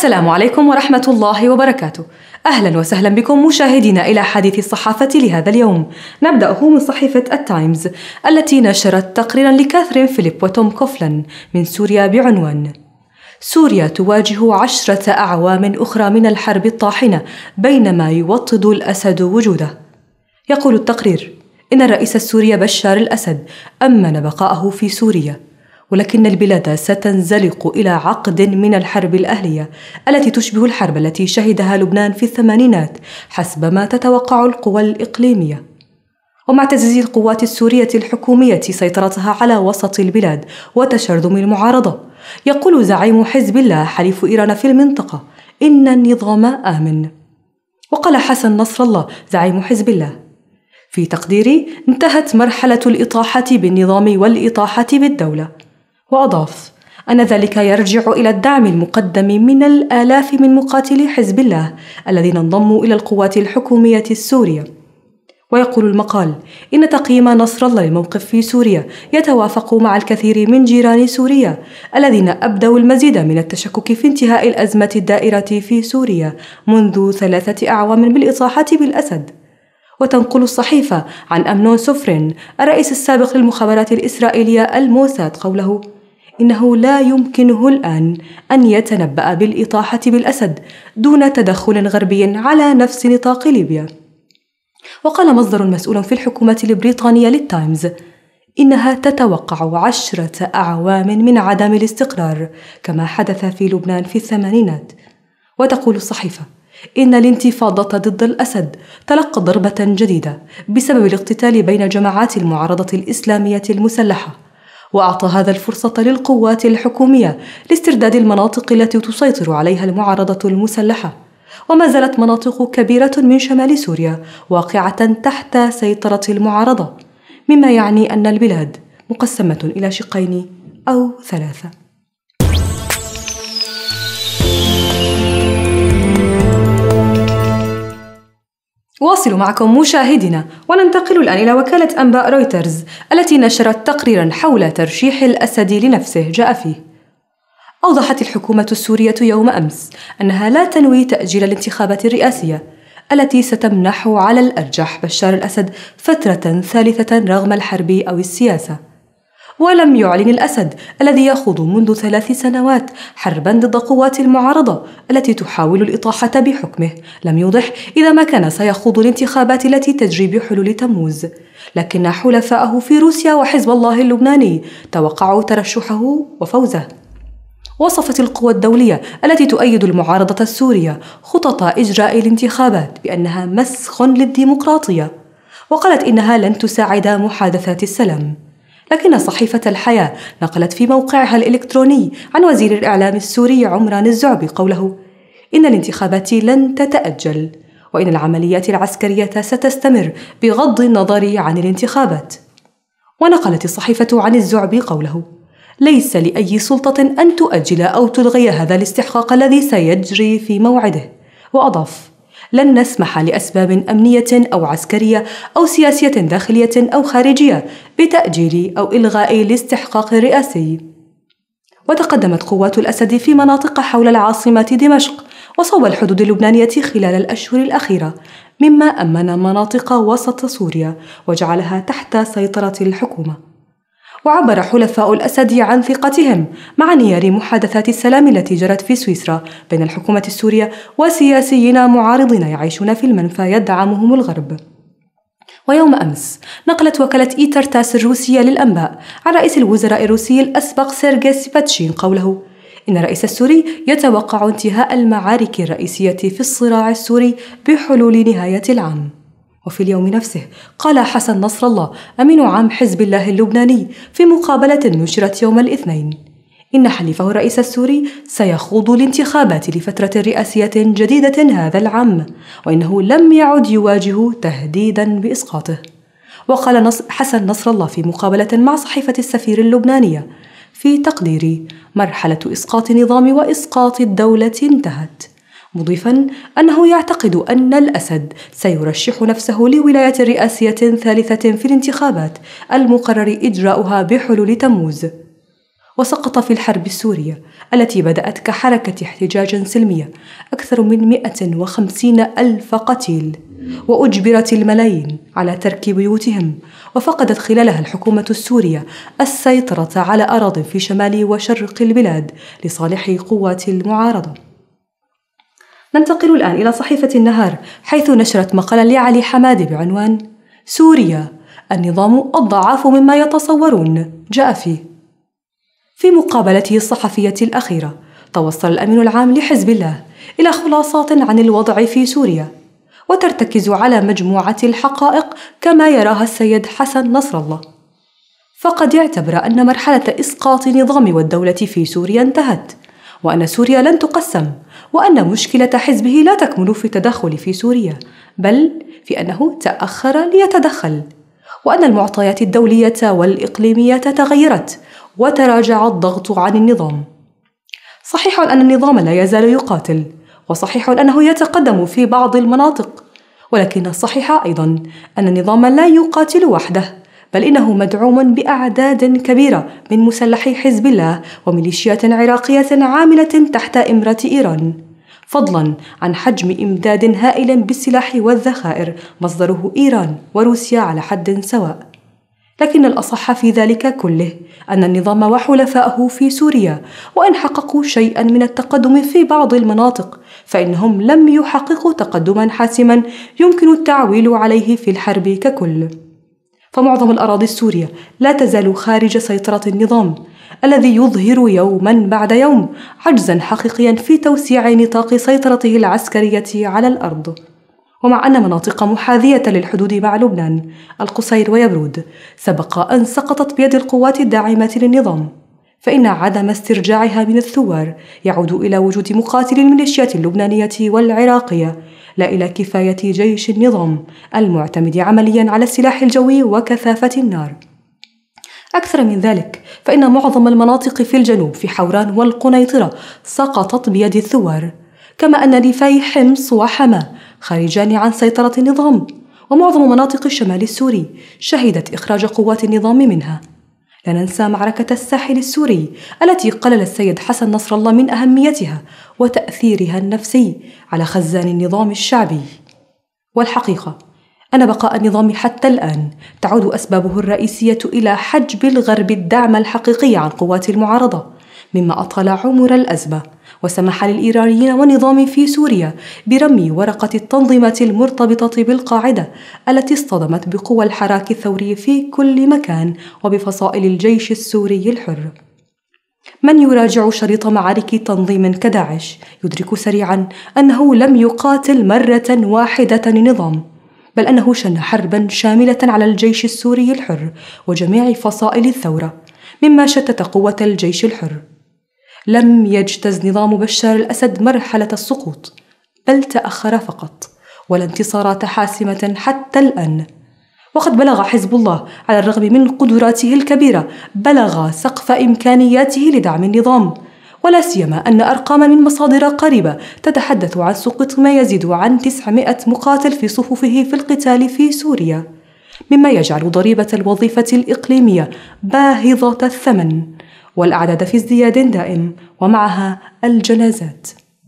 السلام عليكم ورحمة الله وبركاته. أهلا وسهلا بكم مشاهدينا إلى حديث الصحافة لهذا اليوم. نبدأه من صحيفة التايمز التي نشرت تقريرا لكاثرين فيليب وتوم كوفلان من سوريا بعنوان: سوريا تواجه 10 أعوام أخرى من الحرب الطاحنة بينما يوطد الأسد وجوده. يقول التقرير إن الرئيس السوري بشار الأسد أمن بقاءه في سوريا، ولكن البلاد ستنزلق إلى عقد من الحرب الأهلية التي تشبه الحرب التي شهدها لبنان في الثمانينات حسب ما تتوقع القوى الإقليمية. ومع تعزيز القوات السورية الحكومية سيطرتها على وسط البلاد وتشرذم المعارضة، يقول زعيم حزب الله حليف إيران في المنطقة إن النظام آمن. وقال حسن نصر الله زعيم حزب الله: في تقديري انتهت مرحلة الإطاحة بالنظام والإطاحة بالدولة. وأضاف أن ذلك يرجع إلى الدعم المقدم من الآلاف من مقاتلي حزب الله الذين انضموا إلى القوات الحكومية السورية. ويقول المقال إن تقييم نصر الله للموقف في سوريا يتوافق مع الكثير من جيران سوريا الذين أبدوا المزيد من التشكك في انتهاء الأزمة الدائرة في سوريا منذ 3 أعوام بالإطاحة بالأسد. وتنقل الصحيفة عن أمنون سفرين الرئيس السابق للمخابرات الإسرائيلية الموساد قوله إنه لا يمكنه الآن أن يتنبأ بالإطاحة بالأسد دون تدخل غربي على نفس نطاق ليبيا. وقال مصدر مسؤول في الحكومة البريطانية للتايمز إنها تتوقع 10 أعوام من عدم الاستقرار كما حدث في لبنان في الثمانينات. وتقول الصحيفة إن الانتفاضة ضد الأسد تلقت ضربة جديدة بسبب الاقتتال بين جماعات المعارضة الإسلامية المسلحة، وأعطى هذا الفرصة للقوات الحكومية لاسترداد المناطق التي تسيطر عليها المعارضة المسلحة. وما زالت مناطق كبيرة من شمال سوريا واقعة تحت سيطرة المعارضة، مما يعني أن البلاد مقسمة إلى شقين أو 3. واصلوا معكم مشاهدينا، وننتقل الآن إلى وكالة أنباء رويترز التي نشرت تقريرا حول ترشيح الأسد لنفسه. جاء فيه: أوضحت الحكومة السورية يوم أمس أنها لا تنوي تأجيل الانتخابات الرئاسية التي ستمنح على الأرجح بشار الأسد فترة ثالثة رغم الحرب أو السياسة. ولم يعلن الأسد الذي يخوض منذ 3 سنوات حربا ضد قوات المعارضة التي تحاول الإطاحة بحكمه، لم يوضح إذا ما كان سيخوض الانتخابات التي تجري بحلول تموز، لكن حلفائه في روسيا وحزب الله اللبناني توقعوا ترشحه وفوزه. وصفت القوى الدولية التي تؤيد المعارضة السورية خطط إجراء الانتخابات بأنها مسخ للديمقراطية، وقالت إنها لن تساعد محادثات السلام. لكن صحيفة الحياة نقلت في موقعها الإلكتروني عن وزير الإعلام السوري عمران الزعبي قوله إن الانتخابات لن تتأجل، وإن العمليات العسكرية ستستمر بغض النظر عن الانتخابات. ونقلت الصحيفة عن الزعبي قوله: ليس لأي سلطة أن تؤجل أو تلغي هذا الاستحقاق الذي سيجري في موعده. وأضاف: لن نسمح لأسباب أمنية أو عسكرية أو سياسية داخلية أو خارجية بتأجيل أو إلغاء الاستحقاق الرئاسي. وتقدمت قوات الأسد في مناطق حول العاصمة دمشق وصوب الحدود اللبنانية خلال الأشهر الأخيرة، مما أمن مناطق وسط سوريا وجعلها تحت سيطرة الحكومة. وعبر حلفاء الأسد عن ثقتهم مع انهيار محادثات السلام التي جرت في سويسرا بين الحكومة السورية وسياسيين معارضين يعيشون في المنفى يدعمهم الغرب. ويوم أمس نقلت وكالة إيتر تاس الروسية للأنباء عن رئيس الوزراء الروسي الأسبق سيرجي سيباتشين قوله إن الرئيس السوري يتوقع انتهاء المعارك الرئيسية في الصراع السوري بحلول نهاية العام. وفي اليوم نفسه قال حسن نصر الله أمين عام حزب الله اللبناني في مقابلة نشرت يوم الاثنين إن حليفه الرئيس السوري سيخوض الانتخابات لفترة رئاسية جديدة هذا العام، وإنه لم يعد يواجه تهديدا بإسقاطه. وقال حسن نصر الله في مقابلة مع صحيفة السفير اللبنانية: في تقديري مرحلة إسقاط النظام وإسقاط الدولة انتهت، مضيفاً أنه يعتقد أن الأسد سيرشح نفسه لولاية رئاسية ثالثة في الانتخابات المقرر إجراؤها بحلول تموز. وسقط في الحرب السورية التي بدأت كحركة احتجاج سلمية أكثر من 150,000 قتيل، وأجبرت الملايين على ترك بيوتهم، وفقدت خلالها الحكومة السورية السيطرة على أراضٍ في شمال وشرق البلاد لصالح قوات المعارضة. ننتقل الآن إلى صحيفة النهار، حيث نشرت مقالا لعلي حمادي بعنوان سوريا النظام أضعف مما يتصورون. جاء فيه: في مقابلته الصحفية الأخيرة توصل الأمين العام لحزب الله إلى خلاصات عن الوضع في سوريا، وترتكز على مجموعة الحقائق كما يراها السيد حسن نصر الله. فقد اعتبر أن مرحلة إسقاط النظام والدولة في سوريا انتهت، وأن سوريا لن تقسم، وأن مشكلة حزبه لا تكمن في التدخل في سوريا، بل في أنه تأخر ليتدخل، وأن المعطيات الدولية والإقليمية تغيرت وتراجع الضغط عن النظام. صحيح أن النظام لا يزال يقاتل، وصحيح أنه يتقدم في بعض المناطق، ولكن الصحيح أيضاً أن النظام لا يقاتل وحده، بل إنه مدعوم بأعداد كبيرة من مسلحي حزب الله وميليشيات عراقية عاملة تحت إمرة إيران، فضلاً عن حجم إمداد هائل بالسلاح والذخائر مصدره إيران وروسيا على حد سواء. لكن الأصح في ذلك كله أن النظام وحلفائه في سوريا وإن حققوا شيئاً من التقدم في بعض المناطق، فإنهم لم يحققوا تقدماً حاسماً يمكن التعويل عليه في الحرب ككل. فمعظم الأراضي السورية لا تزال خارج سيطرة النظام، الذي يظهر يوماً بعد يوم عجزاً حقيقياً في توسيع نطاق سيطرته العسكرية على الأرض. ومع أن مناطق محاذية للحدود مع لبنان، القصير ويبرود، سبق أن سقطت بيد القوات الداعمة للنظام، فإن عدم استرجاعها من الثوار يعود إلى وجود مقاتلي الميليشيات اللبنانية والعراقية، لا إلى كفاية جيش النظام المعتمد عملياً على السلاح الجوي وكثافة النار. أكثر من ذلك، فإن معظم المناطق في الجنوب في حوران والقنيطرة سقطت بيد الثوار، كما أن ريفي حمص وحما خارجان عن سيطرة النظام، ومعظم مناطق الشمال السوري شهدت إخراج قوات النظام منها. لا ننسى معركة الساحل السوري التي قلل السيد حسن نصر الله من أهميتها وتأثيرها النفسي على خزان النظام الشعبي. والحقيقة أن بقاء النظام حتى الآن تعود أسبابه الرئيسية إلى حجب الغرب الدعم الحقيقي عن قوات المعارضة، مما أطال عمر الأزمة وسمح للإيرانيين والنظام في سوريا برمي ورقة التنظيمات المرتبطة بالقاعدة التي اصطدمت بقوى الحراك الثوري في كل مكان وبفصائل الجيش السوري الحر. من يراجع شريط معارك تنظيم كداعش يدرك سريعا أنه لم يقاتل مرة واحدة النظام، بل أنه شن حربا شاملة على الجيش السوري الحر وجميع فصائل الثورة، مما شتت قوة الجيش الحر. لم يجتز نظام بشار الأسد مرحلة السقوط، بل تأخر فقط، ولا انتصارات حاسمة حتى الآن. وقد بلغ حزب الله على الرغم من قدراته الكبيرة بلغ سقف إمكانياته لدعم النظام، ولا سيما أن أرقام من مصادر قريبة تتحدث عن سقوط ما يزيد عن 900 مقاتل في صفوفه في القتال في سوريا، مما يجعل ضريبة الوظيفة الإقليمية باهظة الثمن، والأعداد في ازدياد دائم ومعها الجنازات.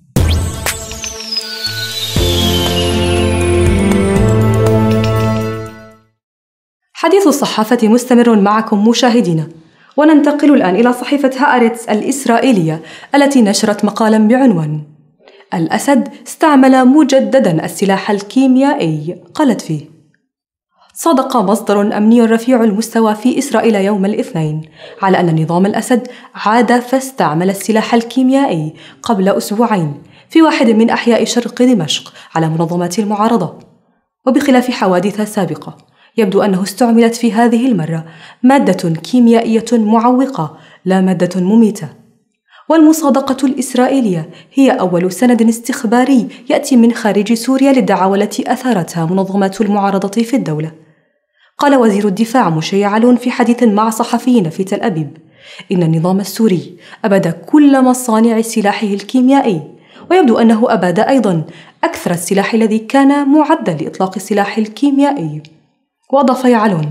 حديث الصحافة مستمر معكم مشاهدينا، وننتقل الآن إلى صحيفة هآرتس الإسرائيلية التي نشرت مقالا بعنوان الأسد استعمل مجددا السلاح الكيميائي. قالت فيه: صادق مصدر أمني رفيع المستوى في إسرائيل يوم الاثنين على أن نظام الأسد عاد فاستعمل السلاح الكيميائي قبل أسبوعين في واحد من أحياء شرق دمشق على منظمات المعارضة. وبخلاف حوادث سابقة، يبدو أنه استعملت في هذه المرة مادة كيميائية معوقة لا مادة مميتة. والمصادقة الإسرائيلية هي أول سند استخباري يأتي من خارج سوريا للدعاوى التي أثارتها منظمات المعارضة في الدولة. قال وزير الدفاع موشي يعلون في حديث مع صحفيين في تل أبيب إن النظام السوري أباد كل مصانع سلاحه الكيميائي، ويبدو أنه أباد أيضا أكثر السلاح الذي كان معدا لإطلاق السلاح الكيميائي. وأضاف يعلون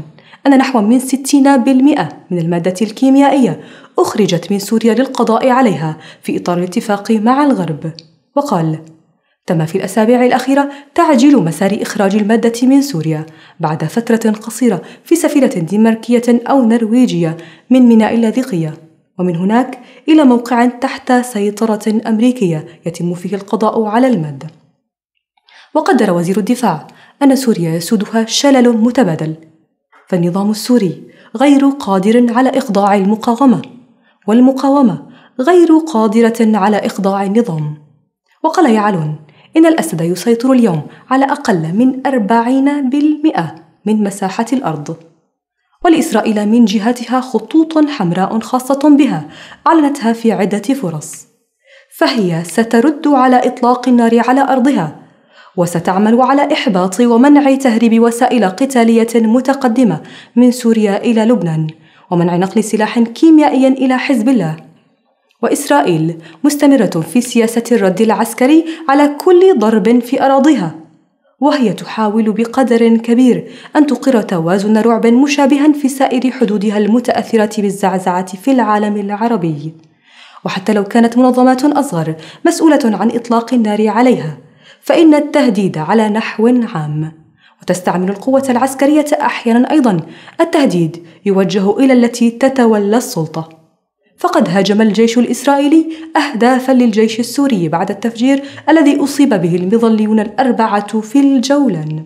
أن نحو من 60% من المادة الكيميائية أخرجت من سوريا للقضاء عليها في إطار الاتفاق مع الغرب. وقال: تم في الأسابيع الأخيرة تعجيل مسار إخراج المادة من سوريا بعد فترة قصيرة في سفينة دنماركية أو نرويجية من ميناء اللاذقية، ومن هناك إلى موقع تحت سيطرة أمريكية يتم فيه القضاء على المادة. وقدر وزير الدفاع أن سوريا يسودها شلل متبادل، فالنظام السوري غير قادر على إخضاع المقاومة، والمقاومة غير قادرة على إخضاع النظام. وقال يعلون إن الأسد يسيطر اليوم على أقل من 40% من مساحة الأرض، ولإسرائيل من جهتها خطوط حمراء خاصة بها أعلنتها في عدة فرص، فهي سترد على إطلاق النار على أرضها، وستعمل على إحباط ومنع تهريب وسائل قتالية متقدمة من سوريا إلى لبنان، ومنع نقل سلاح كيميائي إلى حزب الله. وإسرائيل مستمرة في سياسة الرد العسكري على كل ضرب في أراضيها، وهي تحاول بقدر كبير أن تقر توازن رعب مشابها في سائر حدودها المتأثرة بالزعزعة في العالم العربي. وحتى لو كانت منظمات أصغر مسؤولة عن إطلاق النار عليها، فإن التهديد على نحو عام، وتستعمل القوة العسكرية أحيانا أيضا التهديد يوجه إلى التي تتولى السلطة. فقد هاجم الجيش الإسرائيلي أهدافا للجيش السوري بعد التفجير الذي أصيب به المظليون الأربعة في الجولان.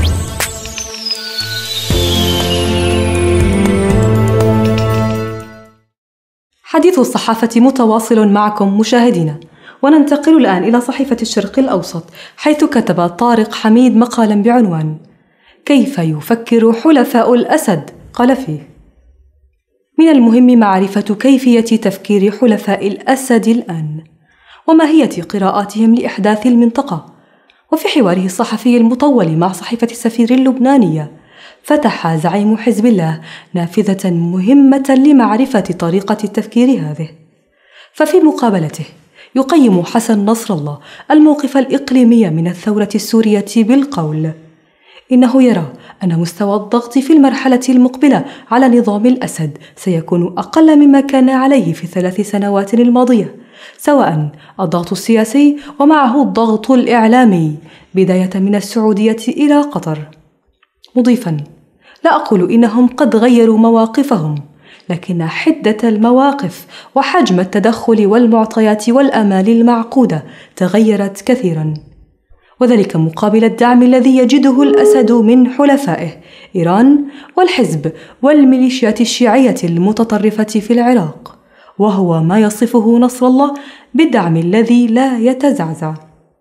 حديث الصحافة متواصل معكم مشاهدينا، وننتقل الآن إلى صحيفة الشرق الأوسط، حيث كتب طارق حميد مقالا بعنوان: كيف يفكر حلفاء الأسد؟ قال فيه: من المهم معرفة كيفية تفكير حلفاء الأسد الآن، وماهية قراءاتهم لإحداث المنطقة. وفي حواره الصحفي المطول مع صحيفة السفير اللبنانية، فتح زعيم حزب الله نافذة مهمة لمعرفة طريقة التفكير هذه. ففي مقابلته يقيم حسن نصر الله الموقف الإقليمي من الثورة السورية بالقول: إنه يرى أن مستوى الضغط في المرحلة المقبلة على نظام الأسد سيكون أقل مما كان عليه في 3 سنوات الماضية، سواء الضغط السياسي ومعه الضغط الإعلامي، بداية من السعودية إلى قطر، مضيفاً: لا أقول إنهم قد غيروا مواقفهم، لكن حدة المواقف وحجم التدخل والمعطيات والآمال المعقودة تغيرت كثيراً، وذلك مقابل الدعم الذي يجده الأسد من حلفائه إيران والحزب والميليشيات الشيعية المتطرفة في العراق، وهو ما يصفه نصر الله بالدعم الذي لا يتزعزع.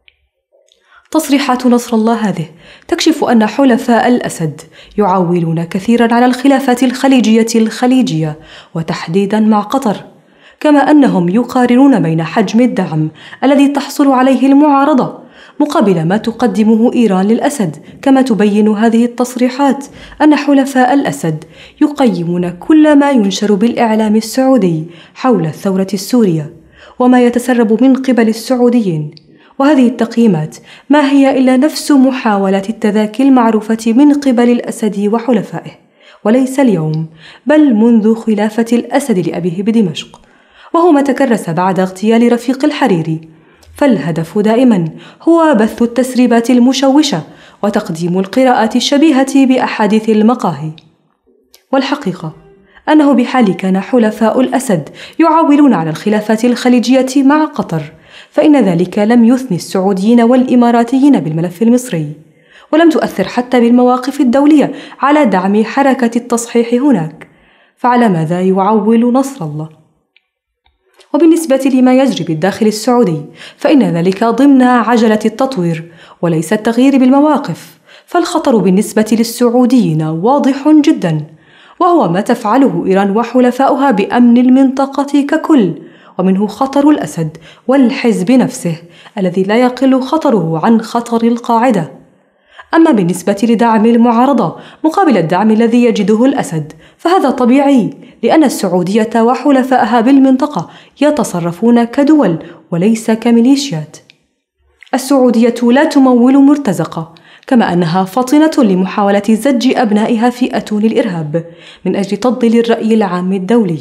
تصريحات نصر الله هذه تكشف أن حلفاء الأسد يعولون كثيرا على الخلافات الخليجية وتحديدا مع قطر، كما أنهم يقارنون بين حجم الدعم الذي تحصل عليه المعارضة مقابل ما تقدمه إيران للأسد. كما تبين هذه التصريحات أن حلفاء الأسد يقيمون كل ما ينشر بالإعلام السعودي حول الثورة السورية وما يتسرب من قبل السعوديين، وهذه التقييمات ما هي إلا نفس محاولات التذاكي المعروفة من قبل الأسد وحلفائه، وليس اليوم بل منذ خلافة الأسد لأبيه بدمشق، وهو ما تكرس بعد اغتيال رفيق الحريري. فالهدف دائما هو بث التسريبات المشوشة وتقديم القراءات الشبيهة بأحاديث المقاهي. والحقيقة أنه بحال كان حلفاء الأسد يعولون على الخلافات الخليجية مع قطر، فإن ذلك لم يثني السعوديين والإماراتيين بالملف المصري، ولم تؤثر حتى بالمواقف الدولية على دعم حركة التصحيح هناك. فعلى ماذا يعول نصر الله؟ وبالنسبة لما يجري بالداخل السعودي، فإن ذلك ضمن عجلة التطوير وليس التغيير بالمواقف. فالخطر بالنسبة للسعوديين واضح جدا، وهو ما تفعله إيران وحلفاؤها بأمن المنطقة ككل، ومنه خطر الأسد والحزب نفسه الذي لا يقل خطره عن خطر القاعدة. أما بالنسبة لدعم المعارضة مقابل الدعم الذي يجده الأسد، فهذا طبيعي، لأن السعودية وحلفائها بالمنطقة يتصرفون كدول وليس كميليشيات. السعودية لا تمول مرتزقة، كما أنها فاطنة لمحاولة زج أبنائها في أتون الإرهاب من أجل تضليل الرأي العام الدولي.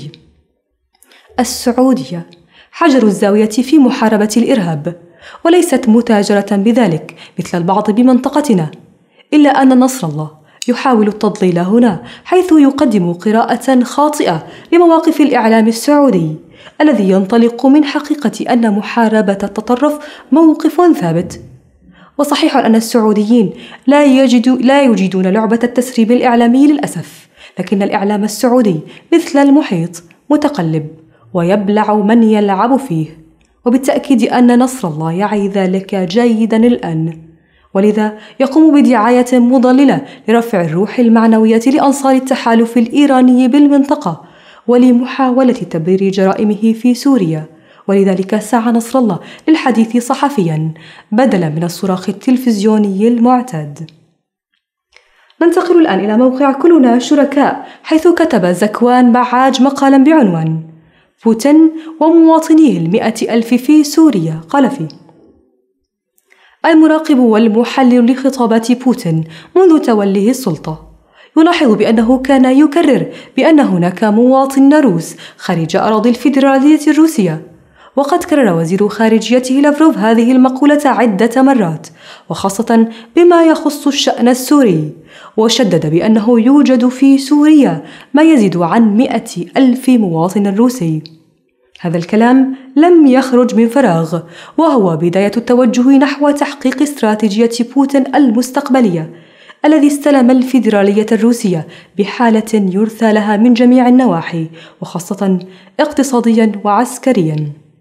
السعودية حجر الزاوية في محاربة الإرهاب، وليست متاجرة بذلك مثل البعض بمنطقتنا، إلا أن نصر الله يحاول التضليل هنا، حيث يقدم قراءة خاطئة لمواقف الإعلام السعودي الذي ينطلق من حقيقة أن محاربة التطرف موقف ثابت. وصحيح أن السعوديين لا يجيدون لعبة التسريب الإعلامي للأسف، لكن الإعلام السعودي مثل المحيط متقلب ويبلع من يلعب فيه، وبالتأكيد أن نصر الله يعي ذلك جيدا الآن، ولذا يقوم بدعاية مضللة لرفع الروح المعنوية لأنصار التحالف الإيراني بالمنطقة ولمحاولة تبرير جرائمه في سوريا. ولذلك سعى نصر الله للحديث صحفيا بدلا من الصراخ التلفزيوني المعتاد. ننتقل الآن إلى موقع كلنا شركاء، حيث كتب زكوان بعاج مقالا بعنوان بوتين ومواطنيه 100,000 في سوريا. قال فيه: المراقب والمحلل لخطابات بوتين منذ توليه السلطة يلاحظ بأنه كان يكرر بأن هناك مواطنين روس خارج أراضي الفيدرالية الروسية، وقد كرر وزير خارجيته لافروف هذه المقولة عدة مرات، وخاصة بما يخص الشأن السوري، وشدد بأنه يوجد في سوريا ما يزيد عن 100,000 مواطن روسي. هذا الكلام لم يخرج من فراغ، وهو بداية التوجه نحو تحقيق استراتيجية بوتين المستقبلية الذي استلم الفيدرالية الروسية بحالة يرثى لها من جميع النواحي، وخاصة اقتصاديا وعسكريا.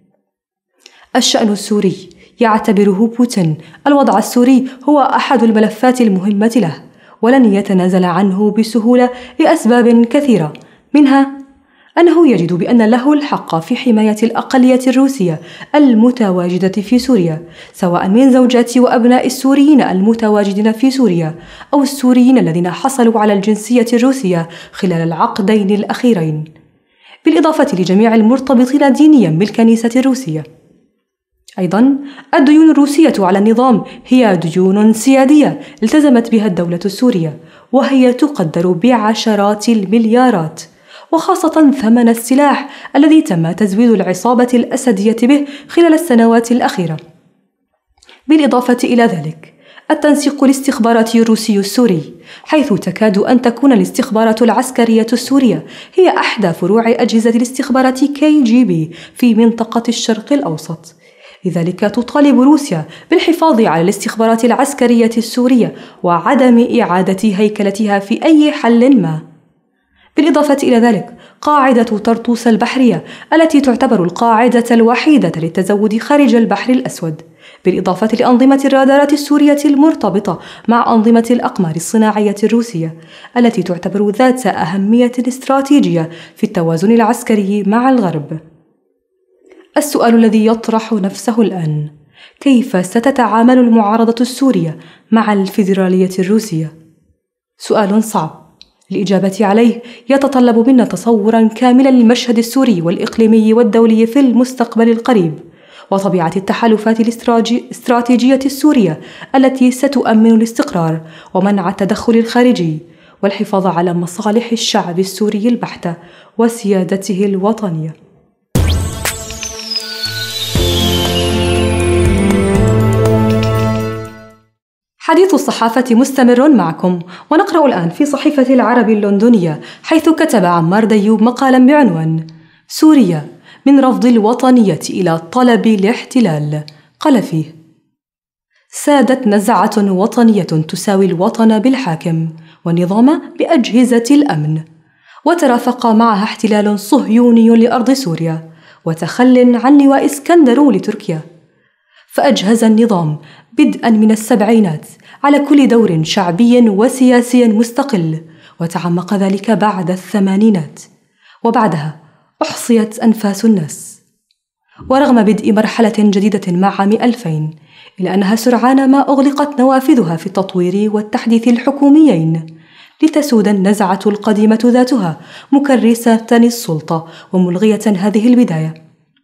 الشأن السوري يعتبره بوتين الوضع السوري هو أحد الملفات المهمة له، ولن يتنازل عنه بسهولة لأسباب كثيرة، منها أنه يجد بأن له الحق في حماية الأقلية الروسية المتواجدة في سوريا، سواء من زوجات وأبناء السوريين المتواجدين في سوريا أو السوريين الذين حصلوا على الجنسية الروسية خلال العقدين الأخيرين، بالإضافة لجميع المرتبطين دينيا بالكنيسة الروسية. أيضا الديون الروسية على النظام هي ديون سيادية التزمت بها الدولة السورية، وهي تقدر بعشرات المليارات، وخاصة ثمن السلاح الذي تم تزويد العصابة الأسدية به خلال السنوات الأخيرة. بالإضافة إلى ذلك التنسيق الاستخباراتي الروسي السوري، حيث تكاد أن تكون الاستخبارات العسكرية السورية هي أحدى فروع أجهزة الاستخبارات KGB في منطقة الشرق الأوسط. لذلك تطالب روسيا بالحفاظ على الاستخبارات العسكرية السورية وعدم إعادة هيكلتها في أي حل ما. بالإضافة إلى ذلك قاعدة طرطوس البحرية التي تعتبر القاعدة الوحيدة للتزود خارج البحر الأسود، بالإضافة لأنظمة الرادارات السورية المرتبطة مع أنظمة الأقمار الصناعية الروسية التي تعتبر ذات أهمية استراتيجية في التوازن العسكري مع الغرب. السؤال الذي يطرح نفسه الآن: كيف ستتعامل المعارضة السورية مع الفيدرالية الروسية؟ سؤال صعب، الإجابة عليه يتطلب منا تصوراً كاملاً للمشهد السوري والإقليمي والدولي في المستقبل القريب، وطبيعة التحالفات الاستراتيجية السورية التي ستؤمن الاستقرار ومنع التدخل الخارجي والحفاظ على مصالح الشعب السوري البحتة وسيادته الوطنية. حديث الصحافة مستمر معكم، ونقرأ الآن في صحيفة العرب اللندنية، حيث كتب عمار ديوب مقالا بعنوان سوريا من رفض الوطنية إلى طلب الاحتلال. قال فيه: سادت نزعة وطنية تساوي الوطن بالحاكم والنظام بأجهزة الأمن، وترافق معها احتلال صهيوني لأرض سوريا وتخل عن لواء اسكندر لتركيا، فأجهز النظام بدءا من السبعينات على كل دور شعبي وسياسي مستقل، وتعمق ذلك بعد الثمانينات، وبعدها أحصيت أنفاس الناس. ورغم بدء مرحلة جديدة مع عام 2000، إلا أنها سرعان ما أغلقت نوافذها في التطوير والتحديث الحكوميين، لتسود النزعة القديمة ذاتها مكرسة السلطة وملغية هذه البداية.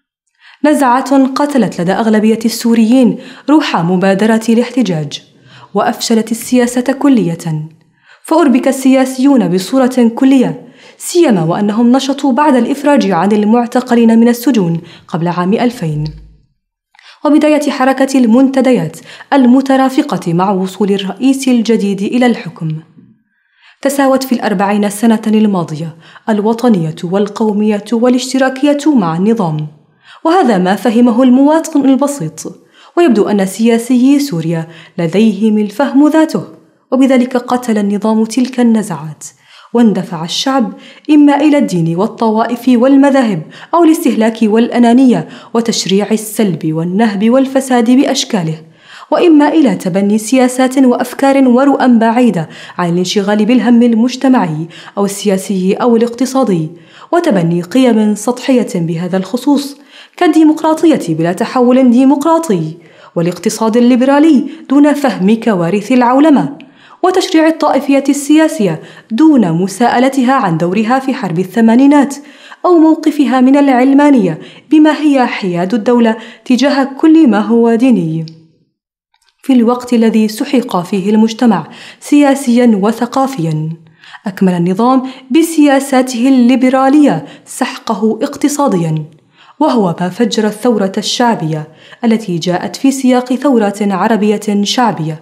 نزعة قتلت لدى أغلبية السوريين روح مبادرة الاحتجاج، وأفشلت السياسة كلية، فأربك السياسيون بصورة كلية، سيما وأنهم نشطوا بعد الإفراج عن المعتقلين من السجون قبل عام 2000 وبداية حركة المنتديات المترافقة مع وصول الرئيس الجديد إلى الحكم. تساوت في 40 سنة الماضية الوطنية والقومية والاشتراكية مع النظام، وهذا ما فهمه المواطن البسيط، ويبدو أن سياسيي سوريا لديهم الفهم ذاته، وبذلك قتل النظام تلك النزعات، واندفع الشعب إما إلى الدين والطوائف والمذاهب أو الاستهلاك والأنانية وتشريع السلب والنهب والفساد بأشكاله، وإما إلى تبني سياسات وأفكار ورؤى بعيدة عن الانشغال بالهم المجتمعي أو السياسي أو الاقتصادي، وتبني قيم سطحية بهذا الخصوص كالديمقراطية بلا تحول ديمقراطي، والاقتصاد الليبرالي دون فهم كوارث العولمة، وتشريع الطائفية السياسية دون مساءلتها عن دورها في حرب الثمانينات أو موقفها من العلمانية بما هي حياد الدولة تجاه كل ما هو ديني. في الوقت الذي سحق فيه المجتمع سياسياً وثقافياً، أكمل النظام بسياساته الليبرالية سحقه اقتصادياً، وهو ما فجر الثورة الشعبية التي جاءت في سياق ثورة عربية شعبية.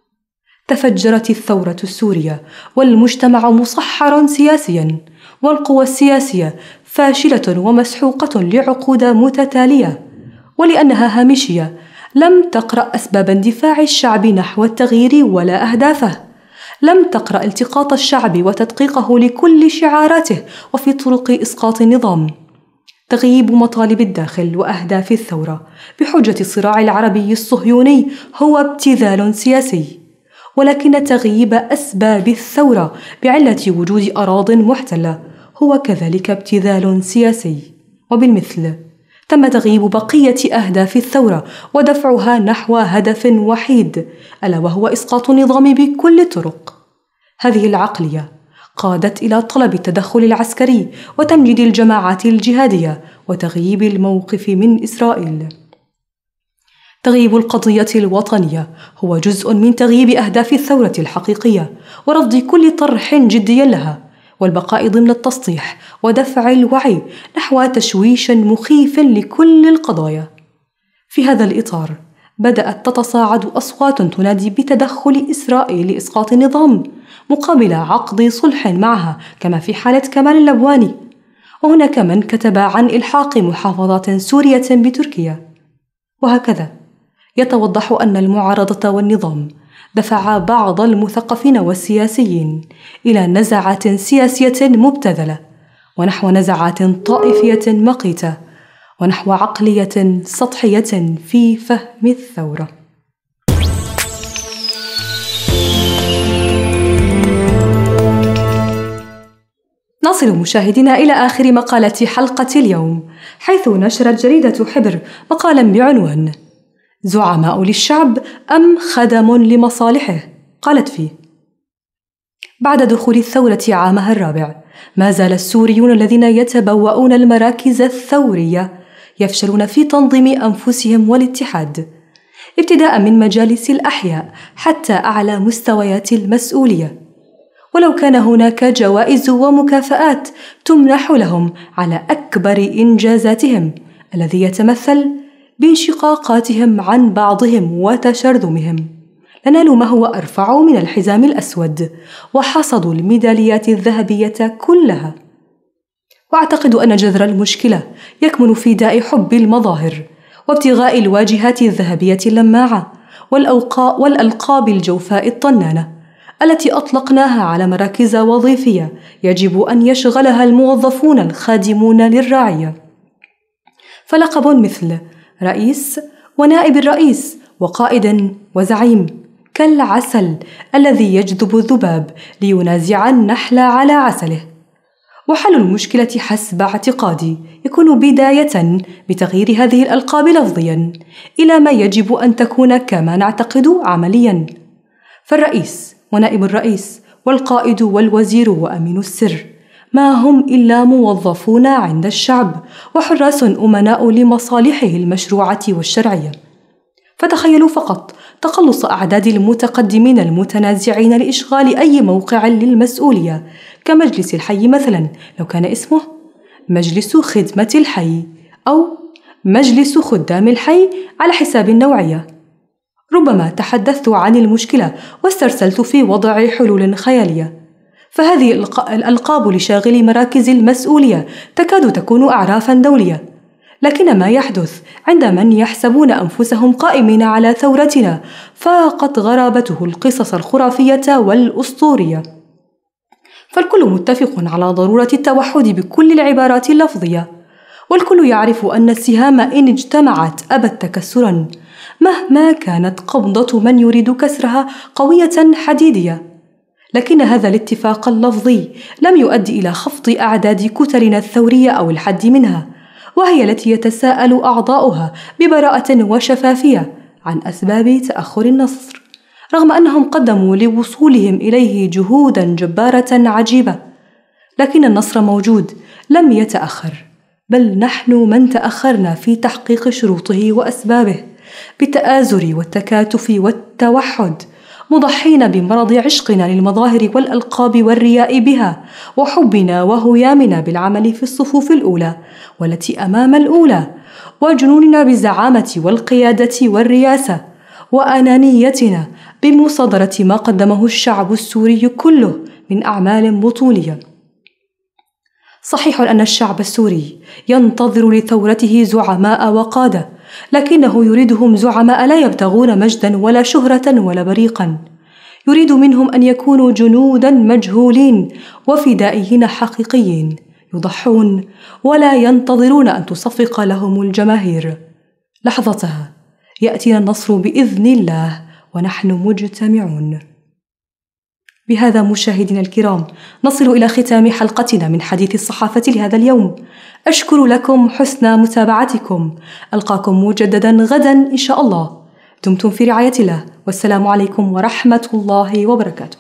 تفجرت الثورة السورية والمجتمع مصحر سياسياً، والقوى السياسية فاشلة ومسحوقة لعقود متتالية، ولأنها هامشية لم تقرأ أسباب اندفاع الشعب نحو التغيير ولا أهدافه، لم تقرأ التقاط الشعب وتدقيقه لكل شعاراته وفي طرق إسقاط النظام. تغييب مطالب الداخل وأهداف الثورة بحجة الصراع العربي الصهيوني هو ابتذال سياسي، ولكن تغييب أسباب الثورة بعلة وجود أراضٍ محتلة هو كذلك ابتذال سياسي، وبالمثل تم تغييب بقية أهداف الثورة ودفعها نحو هدف وحيد، ألا وهو إسقاط النظام بكل الطرق. هذه العقلية قادت إلى طلب التدخل العسكري وتمجيد الجماعات الجهادية وتغييب الموقف من إسرائيل. تغييب القضية الوطنية هو جزء من تغييب أهداف الثورة الحقيقية ورفض كل طرح جدي لها، والبقاء ضمن التسطيح ودفع الوعي نحو تشويش مخيف لكل القضايا. في هذا الإطار بدأت تتصاعد أصوات تنادي بتدخل إسرائيل لإسقاط النظام مقابل عقد صلح معها، كما في حالة كمال اللبواني، وهناك من كتب عن إلحاق محافظات سورية بتركيا. وهكذا يتوضح أن المعارضة والنظام دفع بعض المثقفين والسياسيين إلى نزعات سياسية مبتذلة، ونحو نزعات طائفية مقيتة، ونحو عقلية سطحية في فهم الثورة. نصل مشاهدينا إلى آخر مقالة حلقة اليوم، حيث نشرت جريدة حبر مقالا بعنوان زعماء للشعب أم خدم لمصالحه؟ قالت فيه: بعد دخول الثورة عامها الرابع، ما زال السوريون الذين يتبوؤون المراكز الثورية يفشلون في تنظيم أنفسهم والاتحاد، ابتداء من مجالس الأحياء حتى أعلى مستويات المسؤولية، ولو كان هناك جوائز ومكافآت تمنح لهم على أكبر إنجازاتهم الذي يتمثل بانشقاقاتهم عن بعضهم وتشرذمهم، لنالوا ما هو أرفع من الحزام الأسود وحصدوا الميداليات الذهبية كلها. وأعتقد أن جذر المشكلة يكمن في داء حب المظاهر وابتغاء الواجهات الذهبية اللماعة والألقاب الجوفاء الطنانة التي أطلقناها على مراكز وظيفية يجب أن يشغلها الموظفون الخادمون للرعية، فلقب مثل رئيس ونائب الرئيس وقائد وزعيم كالعسل الذي يجذب الذباب لينازع النحل على عسله. وحل المشكلة حسب اعتقادي يكون بداية بتغيير هذه الألقاب لفظيا إلى ما يجب أن تكون كما نعتقد عمليا، فالرئيس ونائب الرئيس والقائد والوزير وأمين السر ما هم إلا موظفون عند الشعب وحراس أمناء لمصالحه المشروعة والشرعية. فتخيلوا فقط تقلص أعداد المتقدمين المتنازعين لإشغال أي موقع للمسؤولية، كمجلس الحي مثلا لو كان اسمه مجلس خدمة الحي أو مجلس خدام الحي على حساب النوعية. ربما تحدثت عن المشكلة واسترسلت في وضع حلول خيالية، فهذه الألقاب لشاغلي مراكز المسؤولية تكاد تكون أعرافا دولية، لكن ما يحدث عند من يحسبون أنفسهم قائمين على ثورتنا فاقت غرابته القصص الخرافية والأسطورية. فالكل متفق على ضرورة التوحد بكل العبارات اللفظية، والكل يعرف أن السهام إن اجتمعت أبت تكسرا مهما كانت قبضة من يريد كسرها قوية حديدية. لكن هذا الاتفاق اللفظي لم يؤدي إلى خفض أعداد كتلنا الثورية أو الحد منها، وهي التي يتساءل أعضاؤها ببراءة وشفافية عن أسباب تأخر النصر، رغم أنهم قدموا لوصولهم إليه جهوداً جبارة عجيبة. لكن النصر موجود، لم يتأخر، بل نحن من تأخرنا في تحقيق شروطه وأسبابه بالتآزر والتكاتف والتوحد، مضحين بمرض عشقنا للمظاهر والألقاب والرياء بها، وحبنا وهيامنا بالعمل في الصفوف الأولى والتي أمام الأولى، وجنوننا بالزعامة والقيادة والرياسة، وأنانيتنا بمصادرة ما قدمه الشعب السوري كله من أعمال بطولية. صحيح أن الشعب السوري ينتظر لثورته زعماء وقادة، لكنه يريدهم زعماء لا يبتغون مجدا ولا شهرة ولا بريقا، يريد منهم أن يكونوا جنودا مجهولين وفدائيين حقيقيين، يضحون ولا ينتظرون أن تصفق لهم الجماهير. لحظتها يأتينا النصر بإذن الله ونحن مجتمعون. بهذا مشاهدينا الكرام نصل إلى ختام حلقتنا من حديث الصحافة لهذا اليوم. أشكر لكم حسن متابعتكم، ألقاكم مجددا غدا إن شاء الله. دمتم في رعاية الله، والسلام عليكم ورحمة الله وبركاته.